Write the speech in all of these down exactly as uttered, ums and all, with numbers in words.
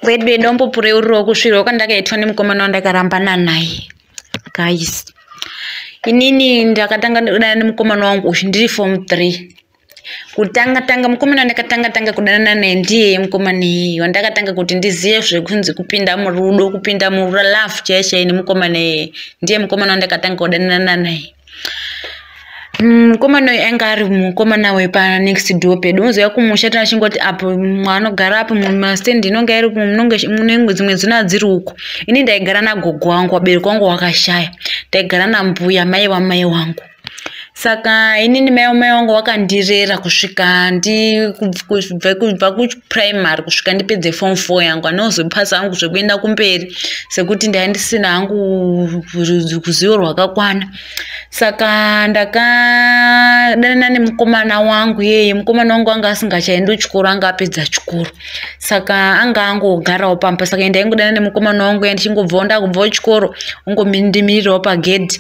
Wedwe dombo pure uro kusvirwa kwandakaitwa nemukomana vandakarambana naye. Guys, inini ndakatanga kudana nemukomana wangu uyu ndiri form three. Kutanga tanga mukomana wandakatanga tanga kudana naye ndiye mukomana wandakatanga kuti ndizive zvekunzi kupinda murudo, kupinda muralafu chaiye nemukomana ndiye mukomana wandakatanga kudana naye. Mukomana uyu anga ari mukomana wepa next door pedu. Unoziva kumusha tinachingoti apo mwanogara apo mumastendi inonga iri munonga mune dzimwe dzina dziri uko. Ini ndaigara nagogo wangu, wabereki wangu wakashaya. Ndaigara nambuya mai wamai wangu. Saka inini mai wamai wangu wakandirera kusvika ndi kubva kuprimary kusvika ndipedze form four yangu, anozopasa hangu zvekuenda kumberi sekuti ndanga ndisina hangu ruzivo rwakakwana. Saka ndakadana nemukomana wangu yeye. Mukomana wangu anga asingachaendi kuchikoro, anga apedza chikoro. Saka anga angogarawo pamba. Saka ndaingodana nemukomana wangu ndichingobvawo ndakubvawo chikoro ungomindimirirawo pagedhi.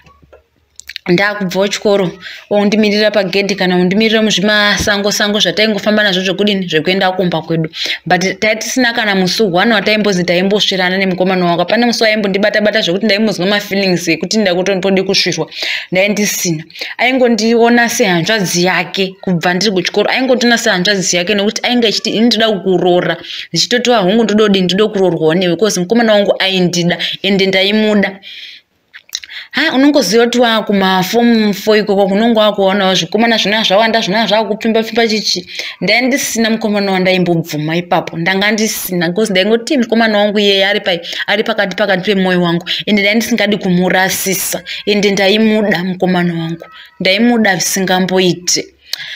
Ndakubvawo chikoro ondimirira pagedhi kana undimirira muzvimasango sango zvataingofamba nazvo zvekudini zvekuenda kumba kwedu. But taitisina kana musi one wataimbozi taimbosvirana nemukomana wangu. Hapana musi waimbondibata bata zvekuti ndaimbozwa mafeelings ekuti ndakutondodi kusvirwa. Ndaindisina. Aingondiona sehanzvadzi yake kubva ndiri kuchikoro. Aingondiona sehanzvadzi yake nekuti ainge achiti ini ndoda kukuroora. Ndichitotiwa hongu ndododi ndoda kuroorwawo newe because mukomana wangu aindida ende ndaimuda. Ha, unongoziva kuti wakuma form four ikoko kunonga wakuonawo zvikomana zvina zvawanda zvina zvakupfimba pfimba chichi. Ndaindisina mukomana wandaimbobvuma ipapo. Ndanga ndisina because ndaingoti mukomana wangu iye ari pai ari pakati pakati pemwoyo wangu ende ndaindisingadi kumurasisa ende ndaimuda mukomana wangu. Ndaimuda visingamboite.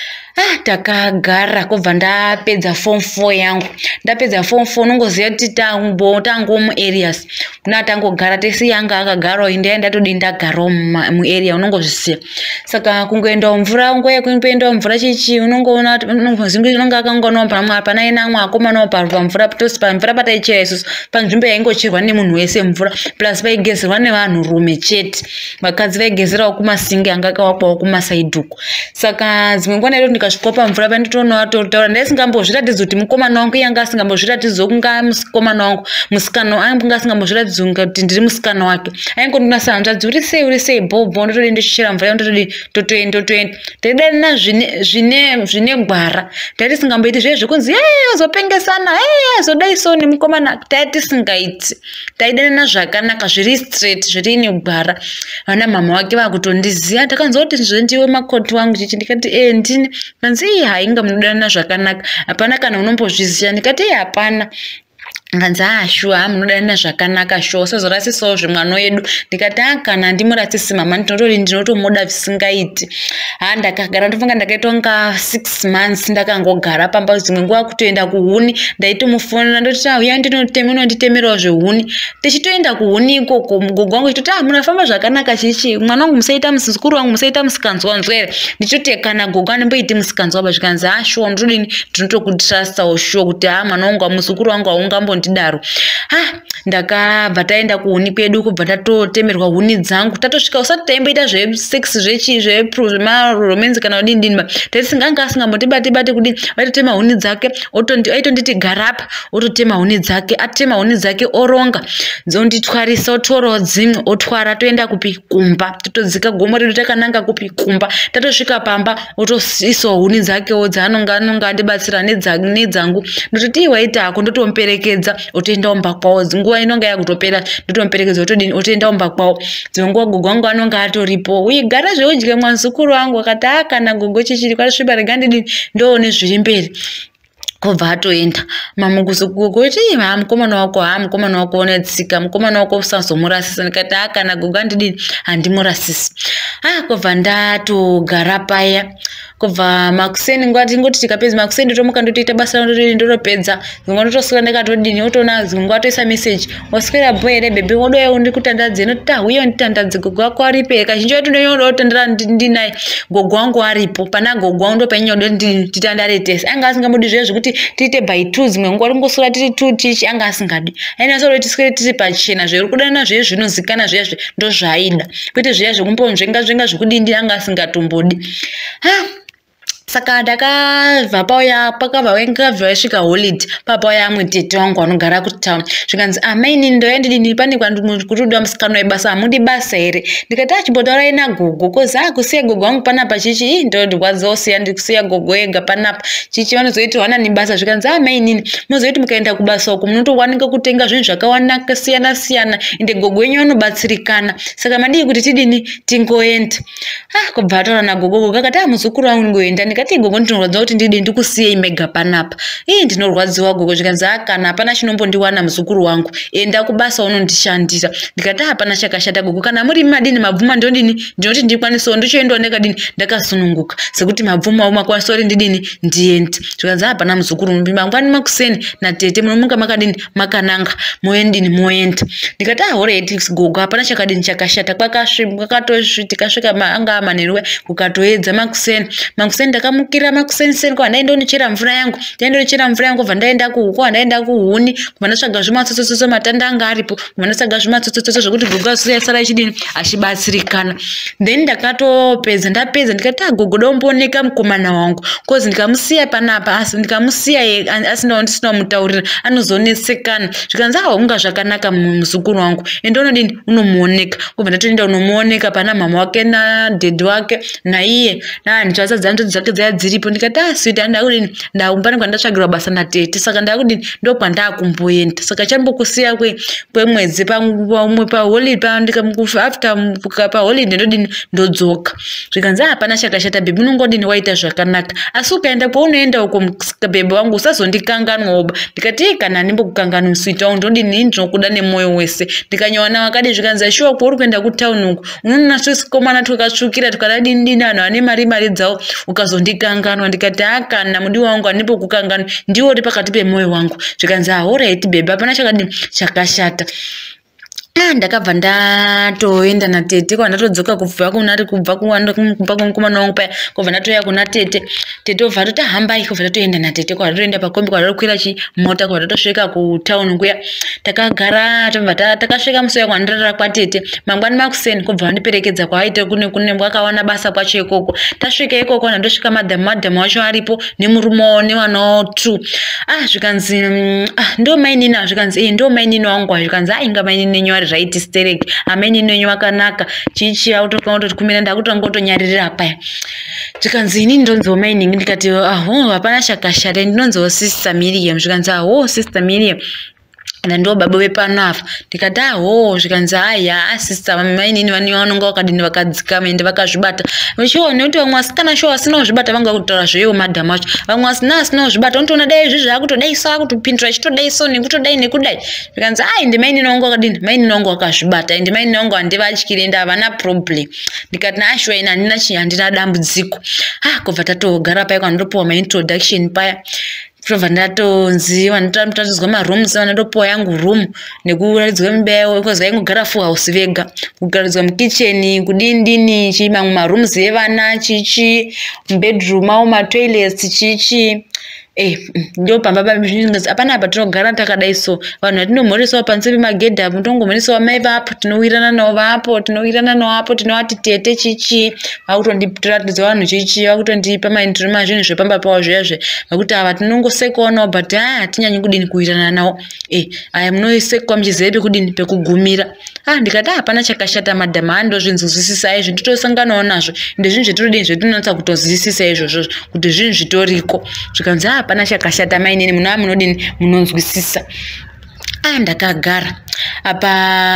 Ah, takagara kubva ndapedza form four yangu. Ndapedza form four unongoziva kuti tango tango muareas. Kuna tangogara tesi yanga akagarawo inde ndatodi ndagarawo muarea unongozvisiya. Saka kungoendawo mvura ngoye kuendawo mvura chichi unongoona unongozingi unonga akangonawo pamwe pana ina amwe akomanawo pamvura tosi pamvura pataichera isusu panzvimbo yaingocherwa nemunhu wese mvura plus vaigezerwa nevanhu rume chete. Vakadzi vaigezerawo kumasingi anga akawakwawo kumaside uko. Saka dzimwe nguva ndaito ndikasvikawo pamvura panditoonawo totaura ndaisingambozviratidza kuti mukomana wangu yanga asingambozviratidza kunga mukomana wangu musikana anga asingambozviratidza kuti ndiri musikana wake. Aingondiona sehanzvadzi uri sei uri sei bhobho ndotodi ndichichera mvura ndotodi totoenda totoenda. Ndaidana zvine zvine zvine gwara. Taisingamboiti zviye zvekunzi hey azopengesana hey azodai so nemukomana taitisingaiti. Taidana zvakanaka zviri straight zviri negwara. Vana mama wake vakutondiziva. Ndakanzoti ndiwe makoti wangu chichi ndikati eh ndini. Kanzi hainga munodana zvakanaka. Hapana kana unombozviziva. Ndikati hapana. Nganzi ashua munodana zvakanaka sho usazorasisawo zvemwana wedu. Ndikati kana ndimurasisi mama ndinotori ndinotomuda visingaiti. Ha ndakagara ndofunga ndakaita kunga six months ndakangogara pamba. Dzimwe nguva kutoenda kuhuni ndaitomufonera ndoti uya ndinotema unonditemerawo zvehuni. Tichitoenda kuhuni ikoko mugogo wangu chitoti ah munafamba zvakanaka chichi mwana wangu musaita musikuru wangu musaita musikanzwa wanzwere. Ndichoti kana gogo anemboiti musikanzwa bva zvikanzi ashua ndodini ndinotokutrastawo sho kuti ha mwana wangu amusukuru wangu aungambo ndidaro. Ha ndakabva taenda kuhuni kwedu kubva tatotemerwa huni dzangu. Tatosvika usati taimboita zvesex zvechi zvepro zvemaromance kana kudini dini. Taisinganga asingambotibati bati kudini vaitotema huni dzake aitonditi gara apa ototema huni dzake atema huni dzake oronga dzonditwarisa otorawo dzimwe otwara toenda kupi kumba. Totodzika gomo redu takananga kupi kumba. Tatosvika pamba otosiisawo huni dzakewo dzaanonga anonga andibatsira nedzangu. Ndototi waita hako ndotomuperekedza otoenda umba kwawo. Nguva inonga yakutopera ndotomuperekedza otodini otoenda umba kwawo. Dzimwe nguva gogo wangu anonga atoripo. Uigara zveudye mwanzukuru wangu akati ah kana gogo chichiri kwasviba rega ndidini ndoone zviri mberi. Kubva atoenda mama kuzogogo kuti ha mukomana wako ha mukomana wako unotsika mukomana wako usazomurasisa. Ndikati ha kana gogo ndidini handimurasisi. Ah kubva ndatogara paya. Kubva makuseni nguva tingoti tikapedza makuseni ndotomuka ndotoita basa ndotodi ndotopedza. Dzimwe ndotoswera ndakatodini otoona dzimwe nguva toisa message waswera boy ere bebe wodoya ndikutandadze noti ah uye nditandadze gogo wako aripo. Kazhinji wacho ndinyoda kutandara ndinaye gogo wangu aripo. Pana gogo wangu ndopanyinoda nditandare tese. Anga asingambodi zviye zvekuti tiite by two. Dzimwe nguva ringoswera tiri two tichi anga asingadi. Ainasoro tiswere tiri pachena zviri kudana zviye zvinozikana zviye ndozvaida. Kwete zviye zvekumbonzvenga zvenga zvekudini anga asingatombodi. Ha Saka ndakabva pauya pakabva wengabva wasvika holiday papauya amwe tete wangu anogara kutown zvikanzi amaini ndoya ndidini pane kutodwa musikana webasa hamudi basa here ndikati achimbotaura nagogo kozi akusiya gogo wangu panapa chichi ndodikwadziosiya ndikusiya gogo ega panapa chichi vanozoiti wana nibasa zvikanzi amainini muzoiti mukaenda kubasa uko munotowanika kutenga zvinhu zvakawanda kasiyana siyana ende gogo wenyu anobatsirikana saka madii kuti tidini tingoenda ah kubva ataura nagogo gogo akati amuzukuru wangu ngoenda ndikati gogo ndinorwadza kuti ndidi ndikusiyei mega panapa ii ndinorwadziwa gogo zvikanzi kana hapana chinombondiwana muzukuru wangu enda kubasa unondishandira ndikati hapana chakashata gogo kana muri madini mabvuma ndondini ndinoti ndikwanisawo ndichoendawo ndakadini ndakasununguka sekuti mabvuma umakwanisa uri ndidini ndiende zvikanzi hapana muzukuru mangwani makuseni natete munomuka makadini makananga moendini moenda ndikati ahoreti gogo hapana chakadini chakashata kwakatosvitikasvika anga amanheruwe kukatoedza makuseni makuseni ndakamukira makuseni seni kwa ndaenda unichera mvura yangu ndaenda unichera mvura yangu vandaenda kuhuko vandaenda kuhuni kuvandatsvaga zvimatsotsotsotso matanda anga aripo kuvandatsvaga zvimatsotsotsotso zvokuti gogo asara ichidini achibatsirikana then ndakatopedza ndapedza ndikati agogo dombooneka mukomana wangu kozi ndikamusiya panapa asi ndikamusiya asina ndisina mutaurira anozonesekana zvikanzi aunga zvakanaka muzukuru wangu ende unodini unomuoneka kubva ndatoenda unomuoneka pana mama wake nadhedhi wake naiye nandichasadza ndodzi dzake dzaya dziripo ndikati aswiti andakudini ndaumba nekwandatsvagirwa basa natete saka ndakudini ndokwandakumboenda saka chambokusiya kwemwedzi pamwe paafter paholiday ndodini ndodzoka zvikanzi hapana chakashata bhebhi unongodini waita zvakanaka asi ukaenda kwaunoenda uko bhebhi wangu usazondikanganwaoba ndikati kana ndimbokukanganwa muswiti wangu ndodini ndinokuda nemwoyo wese ndikanyawana wakadi zvikanzi shuwa kwauri kuenda kutauni uko unoona twesikomana twakatsvukira tukadadindini anhu ane mari mari dzavo ukazondikanganwa ndikati akana mudi wangu andimbokukanganwa ndiwo uri pakati pemwoyo wangu zvikanzi ahoreti bhebhi hapana chakadini chakashata ndakabva ndatoenda natete kwa ndatodzoka kubva kunati kubva kumba kumukomana wangu paya kubva ndatoya kuna tete tete obva totahambai kubva tatoenda natete kwa ndatoenda pakombi kwa ndatokwira chimota kwa ndatosvika kutauni kuya takagara tobva takasvika musi kwa ndarara kwatete mangwani makuseni kubva vandiperekedza kwaaite kune kune kwakawana basa kwacho ikoko tasvika ikoko ndandosvika madhamu madhamu wacho aripo nemurume wavo nevana two ah zvikanzi ah ndo mainini zvikanzi eh ndo mainini wangu zvikanzi ainga mainini nyari zvaiti stereki ameni nenyu wakanaka chichi autokaunto kumira ndakutanga kutonyarira paya zvikanzi ini ndonzo mining ndikati aho hapana chakashata ndinonzo sister Miriam zvikanzi aho sister Miriam ndo baba vepanafa ndikati aho zvikanzi haya sister mainini vani vanonga vakadini vakadzikama ende vakazvibata shuwa nekuti vamwe vasikana shuwa vasinawo zvibata vanga kutaura zveyo madhamu acho vamwe vasina asinawo zvibata unotoona dai izvi zvakutodaisawo kutopindura chitodaisawo nekutodai nekudai zvikanzi ai ende mainini wangu wakadini mainini wangu wakazvibata ende mainini wangu handivatyiri ende havana problem ndikati naashuwa ine handina chi handina dambudziko ah kubva tatogara paya kwandopiwa maintroduction paya tobva ndatonzi vanotatidzwa marooms vanatopiwa yangu room nekuratidzwa mimba kozi vaingogara full house vega kugaradzwa mukitcheni kudindini chimamwe marooms evana chichi mubedroom avo matoilets chichi eh ndio pamba hapana patinogara takadai so vanhu vatinomhorisawo panze pemagedhi apo tongomhorisawo mai vapo tinowirana navo vapo tinowirana navo vapo tinovati tete chichi vakutondiratidza vanhu chichi vakutondipa maindiro mazvinhu zvepamba pavo zviyazve vakuti ava tinongosekawo navo but haa hatinyanyi kudini kuwirana navo eh aya munosekwa muchizive pekudini pekugumira ah ndikati hapana chakashata madhamu handozvinzwisisa izvo nditosanganawo nazvo ende zvinhu zvetinodini zvetinonatsa kutozwisisa izvozvo kuti zvinhu zvitoriko zvikanzi hapana chakashata mainini munova munodini munonzwisisa ah ndakagara apa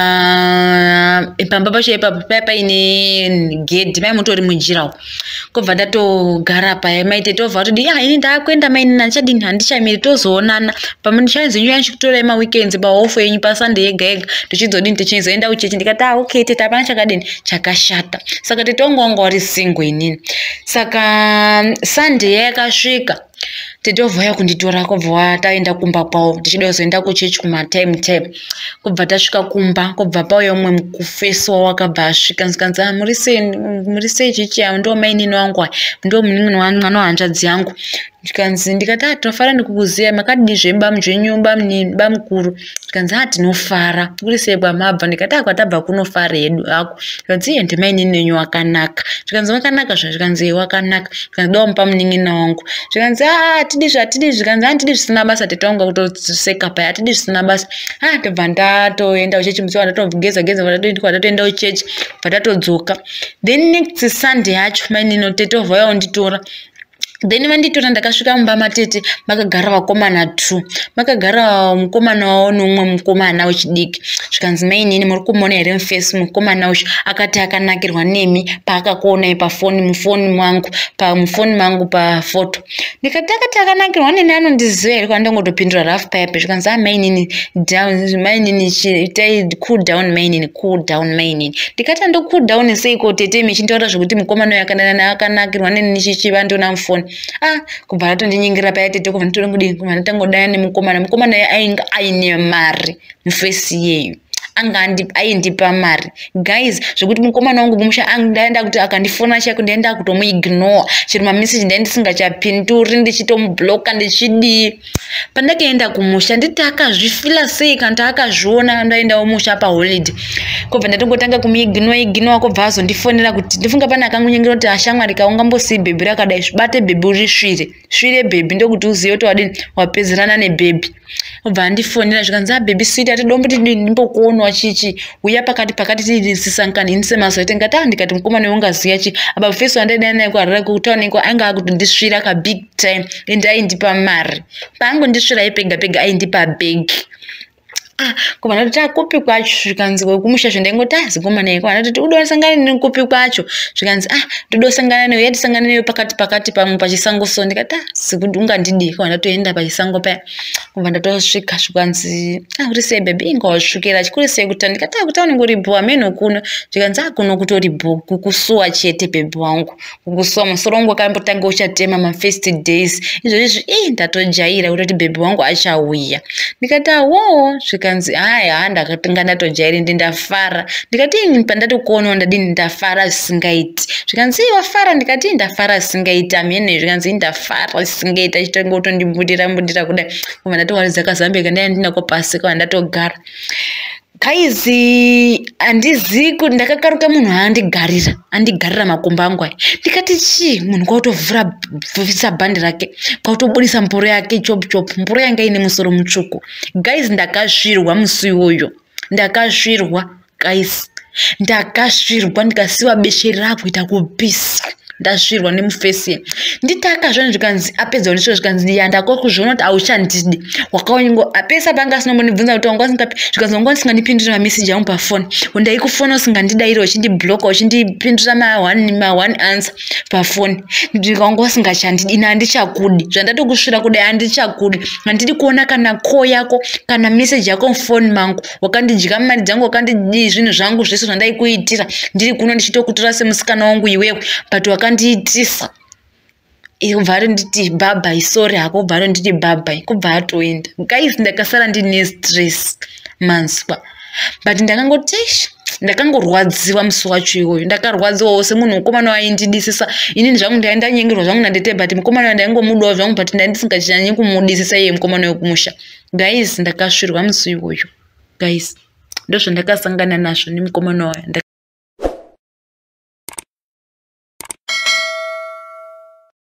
pamba pacho ipapo paya paine gedhi mai mutori mujirawo kobva ndatogara paya maite tobva kutodi ya ini ndakuenda mainini handichadini handichamiri tozoonana pamundichanzi nyuya ndichikutorai maweekends pahofu yenyu pasande yega yega tichidzodini tichizoenda kuchechi ndikati ah okay tete hapana chakadini chakashata saka tete wangu wanga wari single inini saka sunday yakasvika tete ovhaya kunditora kobva taenda kumba kwavo tichida kuzoenda kuchechi kumatime time kobva tasvika kumba kobva pauya umwe mukufeso wakabva asvika ndikanzi muri sei chichi avo ndo mainini wangu ndo mwana wahanzvadzi yangu Ndikanzi ndikati ah tinofara ndikukuziya makadini zvemba zvenyumba mba mukuru. Ndikanzi ah tinofara kuri sei kwamabva. Ndikati ah kwatabva kunofara hedu hako. Ndikanzi ende maini nenyu wakanaka. Ndikanzi wakanaka zva. Ndikanzi wakanaka. Ndikanzi damupa munin'ina wangu. Ndikanzi ah tidi zvatidi zvikanzi ah tidi zvisina basa tete wangu kutoseka paya tidi zvisina basa. Ah tobva ndatoenda kuchechi musi wandatogeza geza ndatoenda kuchechi ndatodzoka. Then next Sunday yacho mainino tete ovauya unditora. Then vanditora ndakasvika mumba matete makagara vakomana two. Makagara mukomana wawo nomumwe mukomana wechidiki. Zvikanzi mainini muri kumuona here mufesi mukomana uyu akati akanakirwa nemi paakakuonai pafoni mufoni mwangu pamufoni mangu pafoto. Ndikati akati akanakirwa neni anondiziva here kwandangotopindura rough pipe. Zvikanzi ah mainini down mainini itai cool down mainini cool down mainini. Ndikati ando cool down seiko tete michintaura zvokuti mukomana uyu akanakirwa neni nichichiva ndona mufoni. Ah, kubva atondinyengerera paya tete kubva nditori kudini kubva ndatangodaya nemukomana. Mukomana uyu ainge aine mari mufesi yeyu. Anga aindipa mari. Guys, zvokuti mukomana wangu mumusha andaenda kuti akandifona chako ndaenda kutomuignore. Chiri mamessage ndaenda ndisingachapinduri ndichitomubloka ndichidi. Pandakaenda kumusha nditi akazvifila sei kana akazviona ndaendawo musha paholiday. Kubva ndatongotanga kumuignore ignore kubva azondifonera kuti ndifunga pana akangunyengera kuti ashamwari kaungambosii bhebhi rakadai zvibate bhebhi urisvire. Svire bhebhi ndokuti uzive kuti wadini wapedzerana nebhebhi. Kubva andifonera zvikanzi ah bhebhi sweet atidomboti ndimbokuonawo chichi uya pakati pakati tidisisankani ini semazoite ngati ah ndikati mukomana ungaziya chi aba first wandaenda naye kuharare kutauni iko anga akutondisvira ka big time ende aindipa mari paangondisvira ipega pega aindipa bag. Ah, kubva ndati akupi kwacho zvikanzi kumusha zvendaingoti ah zikomana iko ndati udosangana nekupi kwacho zvikanzi ah todosangana newe yatisangana newe pakati pakati pamwe pachisango so ndikati ah sikuti ungandidi kubva ndatoenda pachisango paya kubva ndatosvika zvikanzi ah uri sei baby ingawasvikira chikuru sei kuti ndikati ah kuti unenge bho ameno kuno zvikanzi ah kuno kutori bho kukusuwa chete baby wangu kukusuwa musoro wangu wakambotanga uchatema ma first days izvozvi eh ndatojaira kuti baby wangu achauya ndikati ah wo zvikanzi haya ndakatanga ndatojaira ndi ndafara ndikati pandatokuona ndadini ndafara singaiti zvikanzi wafara ndikati ndafara singaiti amene zvikanzi ndafara singaiti achitongotondibudira mbudira kudai kubva ndatowaridza kazambia kandaenda ndinako pasi kwa ndatogara. Kaizi andizivi kuti ndakakaruka munhu aandigarira andigarira makomba angu aya ndikati chii munhu kwautovhura bvisa bhandi rake kwautobudisa mburo yake chop chop mburo yanga ine musoro mutsvuku. Guys ndakasvirwa musi iwoyo ndakasvirwa guys ndakasvirwa ndikasiwa beshe rakuita kupisa ndasvirwa nemufesi nditaka zvani zvikanzi apedza kundisvira zvikanzi ndiyandako kuzviona kuti auchandidi wakaonyengo apesa panga asinombondibvunza kuti wanga usingapi zvikanzi wanga usingandipindurira mameseji angu pafoni ndaikufona usingandidaira uchindibloka uchindipindurira ma one ma one answer pafoni ndikanga usingachandidi ina handichakudi zvandatokusvira kudai handichakudi handidi kuona kana call yako kana meseji yako mufoni mangu wakandidya mari dzangu wakandidi zvinhu zvangu zvese zvandaikuitira ndiri kuno ndichitokutora semusikana wangu iwewe but wakandiitisa kubva nditi bye sorry hako kubva nditi bye kubva atoenda. Guys ndakasara ndine stress manswa but ndakangoti ndakangorwadziwa musi wacho iwoyo ndakarwadziwawo semunhu mukomana waindidisisa inini zvangu ndaenda nyengerwa zvangu nandete but mukomana ndaingomudawo zvangu but ndandisingachanyi kumudisisa iye mukomana wekumusha. Guys ndakasvirwa musi iwoyo guys ndozvandakasangana nazvo nemukomana wayo.